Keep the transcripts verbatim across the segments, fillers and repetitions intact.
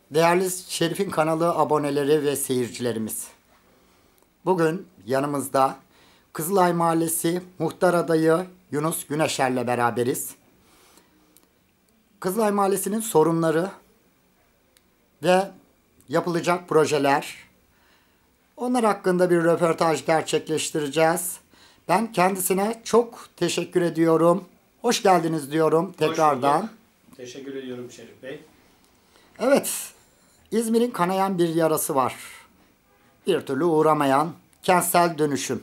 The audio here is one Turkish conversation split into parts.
Değerli Şerif'in kanalı aboneleri ve seyircilerimiz. Bugün yanımızda Kızılay Mahallesi Muhtar Adayı Yunus Güneşer'le beraberiz. Kızılay Mahallesi'nin sorunları ve yapılacak projeler, onlar hakkında bir röportaj gerçekleştireceğiz. Ben kendisine çok teşekkür ediyorum. Hoş geldiniz diyorum tekrardan. Hoş bulduk. Teşekkür ediyorum Şerif Bey. Evet, İzmir'in kanayan bir yarası var. Bir türlü uğramayan kentsel dönüşüm.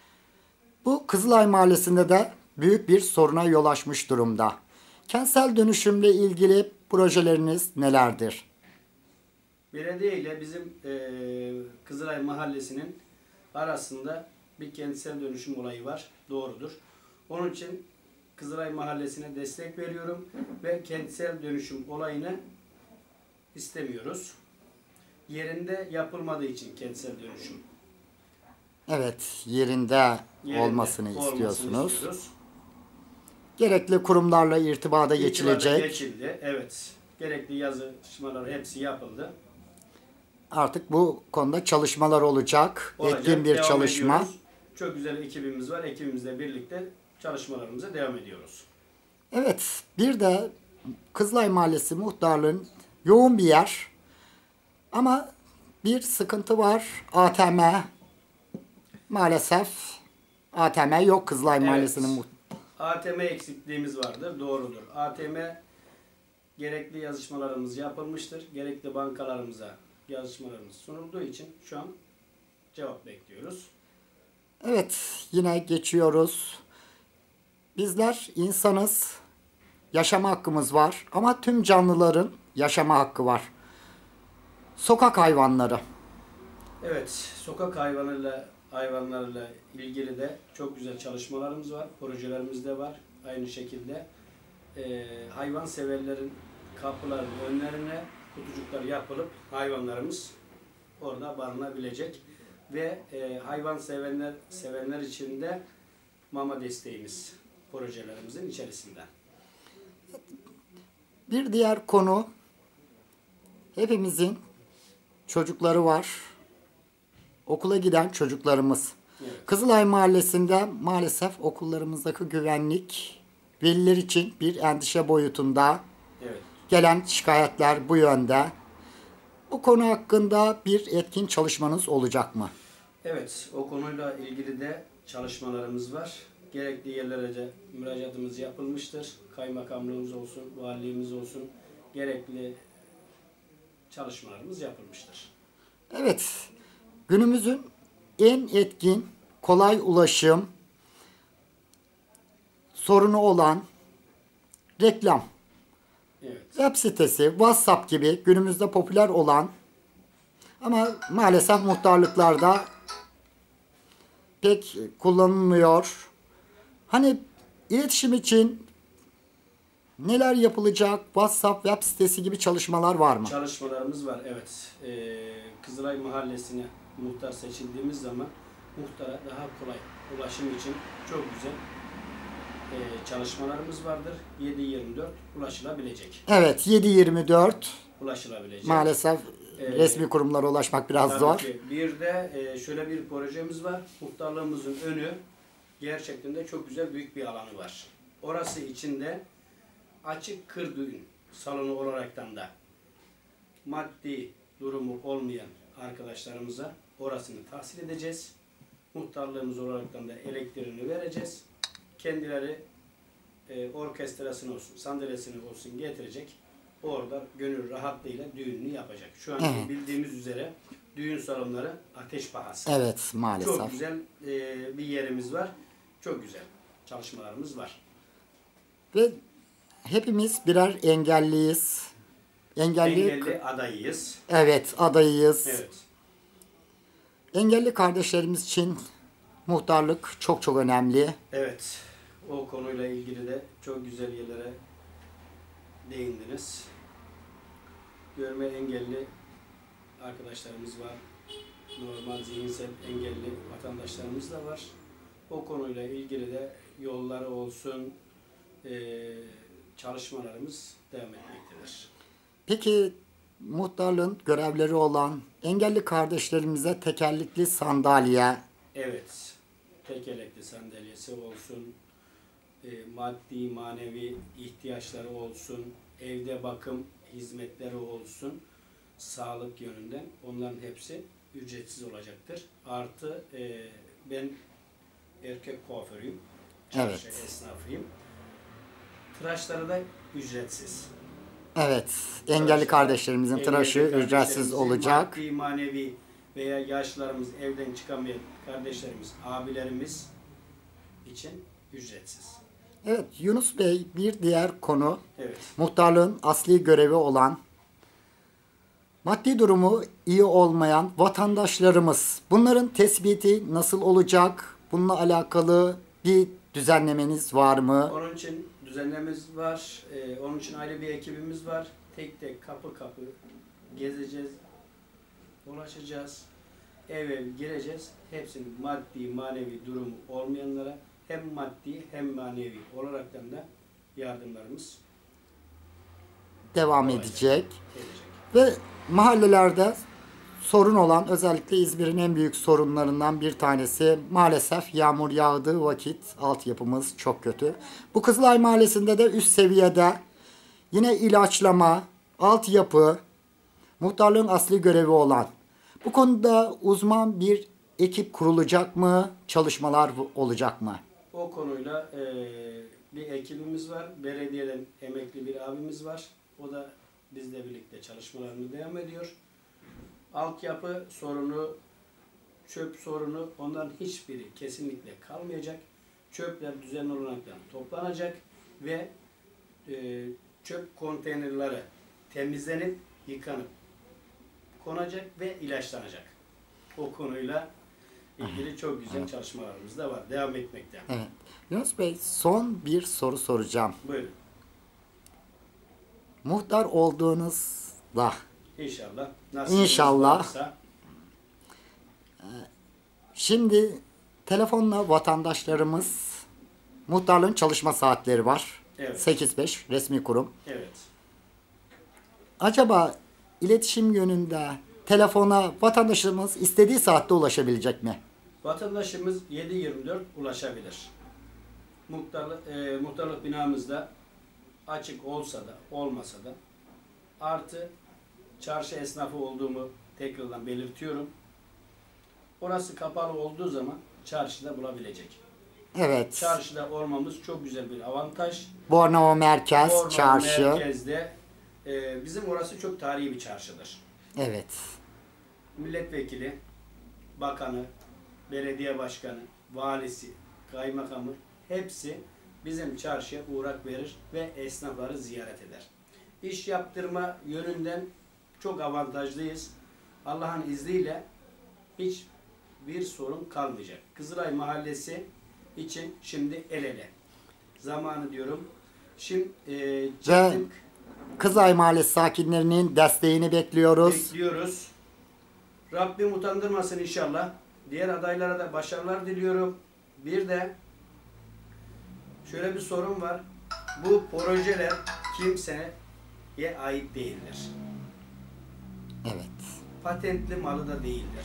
Bu Kızılay Mahallesi'nde de büyük bir soruna yol açmış durumda. Kentsel dönüşümle ilgili projeleriniz nelerdir? Belediye ile bizim e, Kızılay Mahallesi'nin arasında bir kentsel dönüşüm olayı var. Doğrudur. Onun için Kızılay Mahallesi'ne destek veriyorum ve kentsel dönüşüm olayını istemiyoruz. Yerinde yapılmadığı için kentsel dönüşüm. Evet, yerinde, Yerinde olmasını, olmasını istiyorsunuz. istiyoruz. Gerekli kurumlarla irtibata geçilecek. İrtibata geçildi. Evet. Gerekli yazışmalar hepsi yapıldı. Artık bu konuda çalışmalar olacak. Olacak, Etkin bir devam çalışma. ediyoruz. Çok güzel ekibimiz var. Ekibimizle birlikte çalışmalarımıza devam ediyoruz. Evet, bir de Kızılay Mahallesi muhtarlığın yoğun bir yer. Ama bir sıkıntı var. A T M maalesef A T M yok Kızılay Evet. Mahallesi'nin muhtarlığı. A T M eksikliğimiz vardır. Doğrudur. A T M gerekli yazışmalarımız yapılmıştır. Gerekli bankalarımıza yazışmalarımız sunulduğu için şu an cevap bekliyoruz. Evet, yine geçiyoruz. Bizler insanız. Yaşama hakkımız var. Ama tüm canlıların yaşama hakkı var. Sokak hayvanları. Evet, sokak hayvanıyla hayvanlarla ilgili de çok güzel çalışmalarımız var. Projelerimiz de var. Aynı şekilde e, hayvan severlerin kapılarının önlerine kutucuklar yapılıp hayvanlarımız orada barınabilecek ve e, hayvan sevenler sevenler için de mama desteğimiz projelerimizin içerisinde. Bir diğer konu, hepimizin çocukları var. Okula giden çocuklarımız. Evet. Kızılay Mahallesi'nde maalesef okullarımızdaki güvenlik veliler için bir endişe boyutunda. Evet. Gelen şikayetler bu yönde. Bu konu hakkında bir etkin çalışmanız olacak mı? Evet, o konuyla ilgili de çalışmalarımız var. Gerekli yerlere de müracaatımız yapılmıştır. Kaymakamlığımız olsun, valiliğimiz olsun, gerekli çalışmalarımız yapılmıştır. Evet, günümüzün en etkin, kolay ulaşım sorunu olan reklam. Evet. Web sitesi, WhatsApp gibi günümüzde popüler olan ama maalesef muhtarlıklarda pek kullanılmıyor. Hani iletişim için neler yapılacak? WhatsApp web sitesi gibi çalışmalar var mı? Çalışmalarımız var, evet. Ee, Kızılay Mahallesi'ne muhtar seçildiğimiz zaman muhtara daha kolay ulaşım için çok güzel e, çalışmalarımız vardır. yedi yirmi dört ulaşılabilecek. Evet, yedi yirmi dört Ulaşılabilecek. maalesef Ee, resmi kurumlara ulaşmak biraz Tabii zor. ki. Bir de e, şöyle bir projemiz var. Muhtarlığımızın önü gerçekten de çok güzel büyük bir alanı var. Orası içinde açık kır düğün salonu olaraktan da maddi durumu olmayan arkadaşlarımıza orasını tahsil edeceğiz. Muhtarlığımız olaraktan da elektriğini vereceğiz. Kendileri e, orkestrasını olsun, sandalyesini olsun getirecek. Orada gönül rahatlığıyla düğününü yapacak. Şu an Evet. bildiğimiz üzere düğün salonları ateş pahası. Evet, maalesef. Çok güzel e, bir yerimiz var. Çok güzel çalışmalarımız var. Ve hepimiz birer engelliyiz. Engelli, Engelli adayıyız. evet, adayıyız. Evet. Engelli kardeşlerimiz için muhtarlık çok çok önemli. Evet. O konuyla ilgili de çok güzel yerlere değindiniz. Görme engelli arkadaşlarımız var. Normal zihinsel engelli vatandaşlarımız da var. O konuyla ilgili de yolları olsun, e, çalışmalarımız devam etmektedir. Peki muhtarlığın görevleri olan engelli kardeşlerimize tekerlekli sandalye, Evet, tekerlekli sandalyesi olsun, e, maddi manevi ihtiyaçları olsun, evde bakım hizmetleri olsun, sağlık yönünden onların hepsi ücretsiz olacaktır. Artı e, ben erkek kuaförüyüm, çarşı Evet. esnafıyım. Tıraşları da ücretsiz. evet, engelli Tıraşlar, kardeşlerimizin engelli tıraşı ücretsiz kardeşlerimizin olacak. Maddi manevi veya yaşlarımız evden çıkamayan kardeşlerimiz, abilerimiz için ücretsiz. Evet, Yunus Bey, bir diğer konu Evet. muhtarlığın asli görevi olan maddi durumu iyi olmayan vatandaşlarımız. Bunların tespiti nasıl olacak? Bununla alakalı bir düzenlemeniz var mı? Onun için düzenlememiz var. Ee, onun için ayrı bir ekibimiz var. Tek tek kapı kapı gezeceğiz, dolaşacağız. Ev ev gireceğiz. Hepsinin maddi manevi durumu olmayanlara hem maddi hem manevi olaraktan da yardımlarımız Devam olacak, edecek. gelecek. Ve mahallelerde sorun olan, özellikle İzmir'in en büyük sorunlarından bir tanesi, maalesef yağmur yağdığı vakit altyapımız çok kötü. Bu Kızılay Mahallesi'nde de üst seviyede yine ilaçlama, altyapı, muhtarlığın asli görevi olan. Bu konuda uzman bir ekip kurulacak mı? Çalışmalar olacak mı? O konuyla eee, bir ekibimiz var. Belediyeden emekli bir abimiz var. O da bizle birlikte çalışmalarını devam ediyor. Altyapı sorunu, çöp sorunu, onların hiçbiri kesinlikle kalmayacak. Çöpler düzenli olarak toplanacak ve eee, çöp konteynerleri temizlenip, yıkanıp konacak ve ilaçlanacak. O konuyla ilgili çok güzel çalışmalarımız da var. Devam etmekte. Evet. Yunus Bey, son bir soru soracağım. Buyurun. Muhtar olduğunuzda İnşallah. Nasibimiz İnşallah. varsa şimdi telefonla vatandaşlarımız, muhtarlığın çalışma saatleri var. Evet. sekiz beş resmi kurum. evet. Acaba iletişim yönünde telefona vatandaşımız istediği saatte ulaşabilecek mi? Vatandaşımız yedi yirmi dört ulaşabilir. Muhtarlık, e, muhtarlık binamızda açık olsa da olmasa da artı çarşı esnafı olduğumu tekrardan belirtiyorum. Orası kapalı olduğu zaman çarşıda bulabilecek. Evet. Çarşıda olmamız çok güzel bir avantaj. Bornova Merkez, Orman çarşı. merkezde e, bizim orası çok tarihi bir çarşıdır. Evet. Milletvekili, bakanı, belediye başkanı, valisi, kaymakamı hepsi bizim çarşıya uğrak verir ve esnafları ziyaret eder. İş yaptırma yönünden çok avantajlıyız. Allah'ın izniyle hiç bir sorun kalmayacak. Kızılay Mahallesi için şimdi el ele. Zamanı diyorum. Şimdi e, çıktık, Kızılay Mahallesi sakinlerinin desteğini bekliyoruz. bekliyoruz. Rabbim utandırmasın inşallah. Diğer adaylara da başarılar diliyorum. Bir de şöyle bir sorun var. Bu projeler kimseye ait değildir. Evet. Patentli malı da değildir.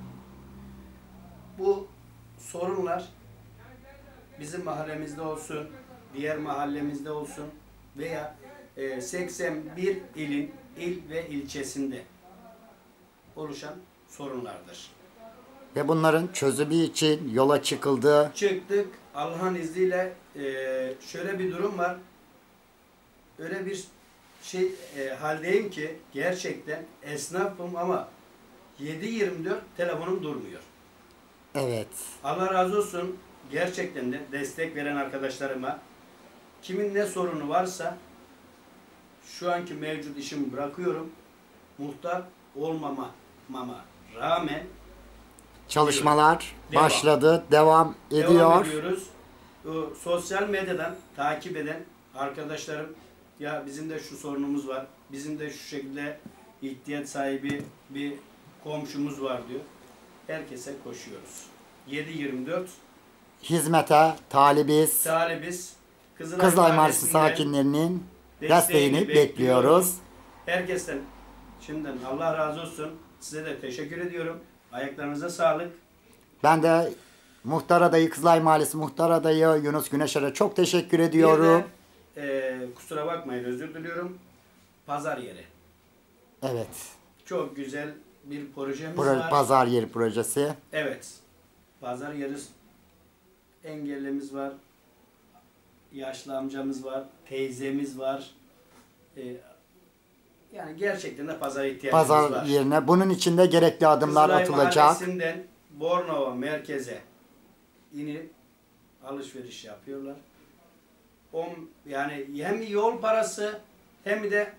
Bu sorunlar bizim mahallemizde olsun, diğer mahallemizde olsun veya e, seksen bir ilin il ve ilçesinde oluşan sorunlardır. Ve bunların çözümü için yola çıkıldı. Çıktık. Allah'ın izniyle e, şöyle bir durum var. Öyle bir şey e, haldeyim ki gerçekten esnafım ama yedi yirmi dört telefonum durmuyor. Evet. Allah razı olsun gerçekten de destek veren arkadaşlarıma kimin ne sorunu varsa şu anki mevcut işimi bırakıyorum. Muhtar olmama mama rağmen Çalışmalar Devam. başladı, devam ediyor. devam ediyoruz. O, sosyal medyadan takip eden arkadaşlarım ya bizim de şu sorunumuz var. Bizim de şu şekilde ihtiyaç sahibi bir komşumuz var diyor. Herkese koşuyoruz. yedi yirmi dört Hizmete talibiz. talibiz. Kızılay Mahallesi sakinlerinin desteğini bekliyoruz. Herkesten Şimdiden Allah razı olsun. Size de teşekkür ediyorum. Ayaklarınıza sağlık. Ben de Muhtar Adayı, Kızılay Mahallesi Muhtar Adayı Yunus Güneşer'e çok teşekkür ediyorum. Bir de, e, kusura bakmayın, özür diliyorum. Pazar yeri. Evet. Çok güzel bir projemiz Pro- var. Pazar yeri projesi. Evet. Pazar yeri, engellimiz var. Yaşlı amcamız var. Teyzemiz var. E, yani gerçekten de pazar ihtiyacımız Pazar var. yerine. Bunun için de gerekli adımlar Kızılay atılacak. Mahallesi'nden Bornova merkeze inip alışveriş yapıyorlar. On, yani hem yol parası hem de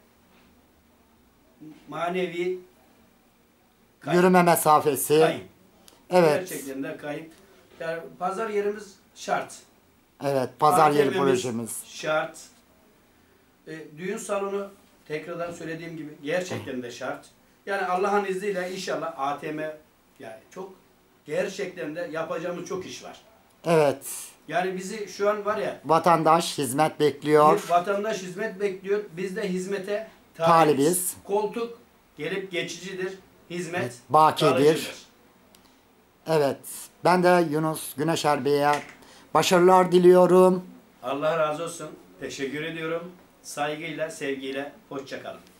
manevi kayıp. Yürüme mesafesi. Kayıp. Evet. Gerçekten de kayıp. Yani pazar yerimiz şart. Evet. Pazar yeri A T M'miz projemiz. şart. E, düğün salonu tekrardan söylediğim gibi gerçekten de şart. Yani Allah'ın izniyle inşallah A T M, yani çok gerçekten de yapacağımız çok iş var. Evet. Yani bizi şu an var ya, Vatandaş hizmet bekliyor. bir vatandaş hizmet bekliyor. Biz de hizmete Talibiz. talibiz. Koltuk gelip geçicidir. Hizmet Bakidir. kalıcıdır. Evet. Ben de Yunus Güneşer Bey'e başarılar diliyorum. Allah razı olsun. Teşekkür ediyorum. Saygıyla, sevgiyle. Hoşça kalın.